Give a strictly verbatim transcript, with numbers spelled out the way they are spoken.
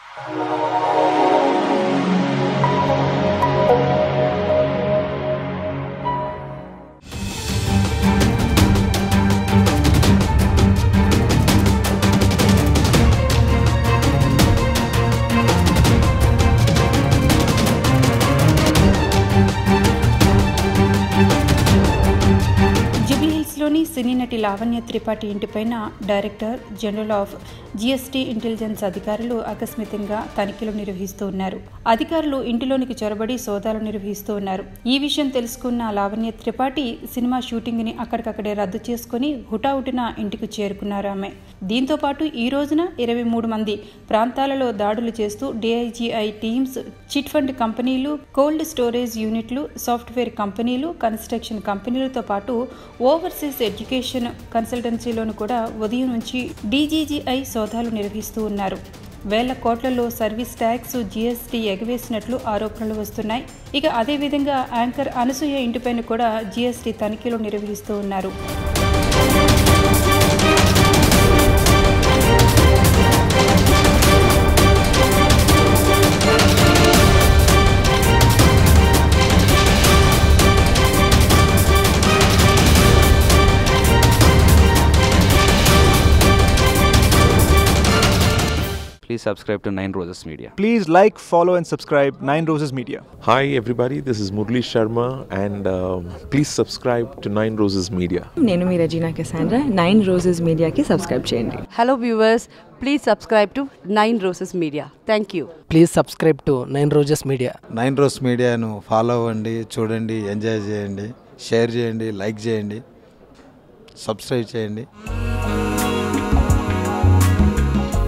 లోని సినీ నటి లావణ్య త్రిపాఠి ఇంటిపైన director general of GST intelligence అధికారులు ఆకస్మికంగా తనిఖీలు నిర్వహిస్తూ ఉన్నారు. అధికారులు ఇంటిలోనికి చొరబడి సోదాలు నిర్వహిస్తూ ఉన్నారు. ఈ విషయం తెలుసుకున్న లావణ్య త్రిపాఠి సినిమా షూటింగ్ ని అక్కడికక్కడే రద్దు చేసుకుని హుటాహుటిన ఇంటికి చేరుకున్నారు ఆమె. దీంతో పాటు ఈ రోజున ఇరవై మూడు మంది ప్రాంతాలలో దాడులు చేస్తూ డిఐజిఐ టీమ్స్, చిట్ ఫండ్ కంపెనీలు, కోల్డ్ స్టోరేజ్ యూనిట్లు, సాఫ్ట్వేర్ కంపెనీలు, కన్స్ట్రక్షన్ కంపెనీలతో పాటు ఓవర్సీస్ ఎడ్యుకేషన్ కన్సల్టెన్సీలోను కూడా ఉదయం నుంచి డీజీజీఐ సోదాలు నిర్వహిస్తూ ఉన్నారు. వేల కోట్లలో సర్వీస్ ట్యాక్స్, జీఎస్టీ ఎగవేసినట్లు ఆరోపణలు వస్తున్నాయి. ఇక అదేవిధంగా యాంకర్ అనసూయ ఇంటిపైన కూడా జీఎస్టీ తనిఖీలు నిర్వహిస్తూ ఉన్నారు. Please subscribe to Nine Roses Media. Please like, follow and subscribe Nine Roses Media. Hi everybody, this is Murli Sharma and um, please subscribe to Nine Roses Media. Nenu mi Regina Cassandra, Nine Roses Media ki subscribe cheyandi. Hello viewers, please subscribe to Nine Roses Media. Thank you. Please subscribe to Nine Roses Media. Nine Roses Media nu follow avandi, chudandi, enjoy cheyandi, share cheyandi, like cheyandi, subscribe cheyandi.